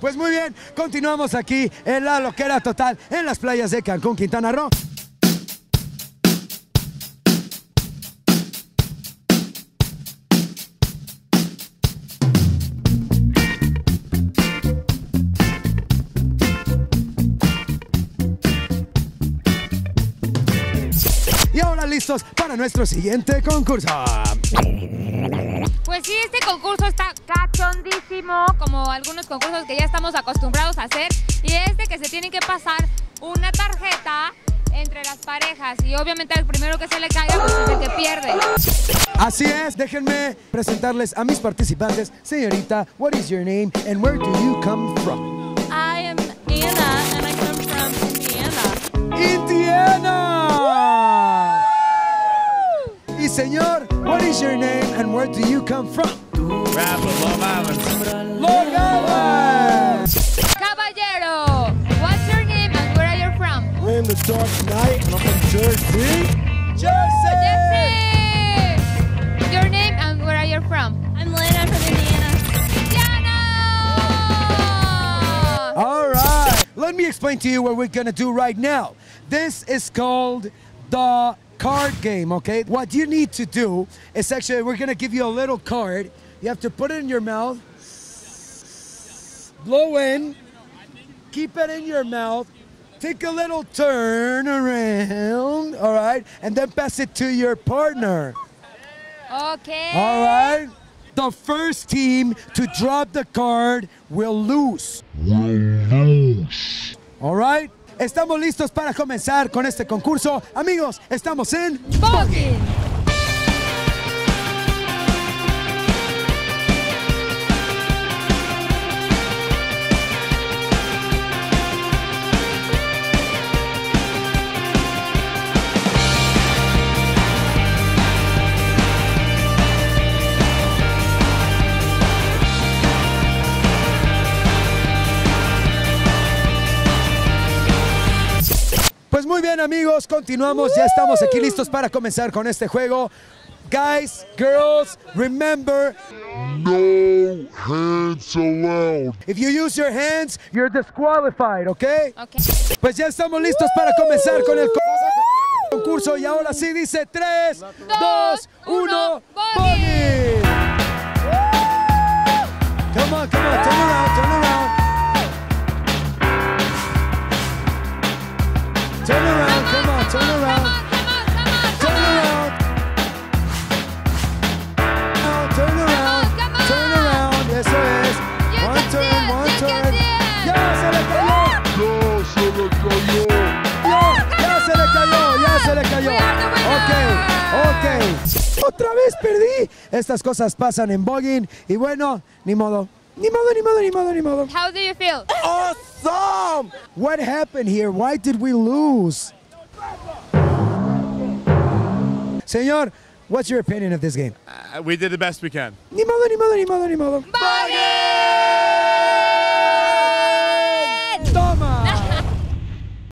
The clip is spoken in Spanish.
Pues muy bien, continuamos aquí en la loquera total en las playas de Cancún, Quintana Roo. Y ahora listos para nuestro siguiente concurso. Pues sí, este concurso está cachondísimo, como algunos concursos que ya estamos acostumbrados a hacer, y es de que se tienen que pasar una tarjeta entre las parejas, y obviamente al primero que se le caiga pues es el que pierde. Así es, déjenme presentarles a mis participantes. Señorita, what is your name and where do you come from? I am Anna, and I come from Indiana. Indiana! Y señor, what is your name and where do you come from? Rapid, Long Island. Long Island! Caballero, what's your name and where are you from? I'm the Dark Knight and I'm from Jersey. Jersey! Jesse! Your name and where are you from? I'm Lena from Indiana. Indiana! All right, let me explain to you what we're gonna do right now. This is called the card game, okay? What you need to do is actually, we're gonna give you a little card. You have to put it in your mouth, blow in, keep it in your mouth, take a little turn around, all right? And then pass it to your partner, Okay. all right? The first team to drop the card will lose. All right? Estamos listos para comenzar con este concurso. Amigos, estamos en Bogey. Pues muy bien, amigos, continuamos. Ya estamos aquí listos para comenzar con este juego. Guys, girls, remember, No hands allowed. if you use your hands, you're disqualified, ¿ok? Okay. Pues ya estamos listos para comenzar con el concurso. Y ahora sí dice 3, 2, 1, ¡Bogey! Come on, turn around, turn around. Turn around, come on, turn around. Turn around. Turn around, turn around. Eso es. One turn, one turn. ¡Ya se le cayó! No se le cayó. ¡Ya se le cayó! ¡Ya se le cayó! Ok. Otra vez perdí. Estas cosas pasan en Bogey. Y bueno, ni modo. Ni modo. How do you feel? Awesome! What happened here? Why did we lose? Señor, what's your opinion of this game? We did the best we can. Ni modo. Bogey!